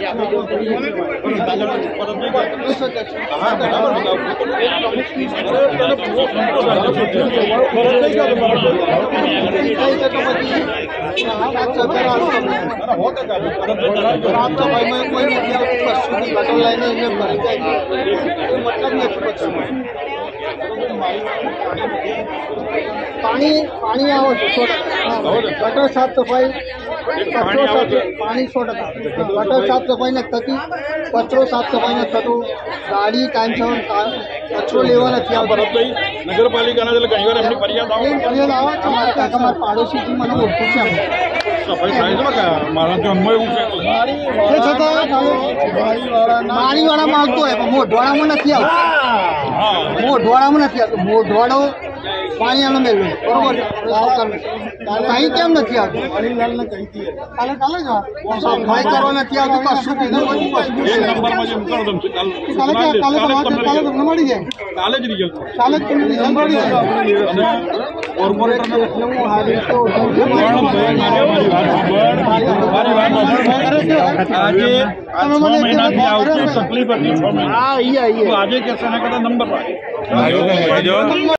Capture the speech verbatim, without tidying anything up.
सफाई में कोई गटर लाइने भरी जाएगी, मतलब नहीं। पानी पानी आओ सौ टका गटर साफ सफाई पानी सौ टका गटर साफ सफाई ने थती कचरो साफ सफाई ने थतो गाड़ी टाइम से कचरो लेवा नहीं आवती नगरपालिका फरियाद આવે તમારે તમારા પાડોશીથી મને ઓળખું છે સફાઈ થાય છે કે મારા ગામમાં એવું છે તે છતાં મારીવાળા માગતો હોય પણ મોઢવાડામાં નથી આવતો મોઢવાડામાં નથી આવતો મોઢવાડો પાણીયાનો મેળવે બરોબર કहीं કેમ નથી આવતું કાલે કાલે જ સફાઈ કરવા નથી આવતું કશું કાલે કાલે કાલે તમને મળી જાય કાલે જ રિઝલ્ટ કાલે જ તમને રિઝલ્ટ મળી જાય કોર્પોરેટર આજે તકલીફ હતી આજે કે નંબર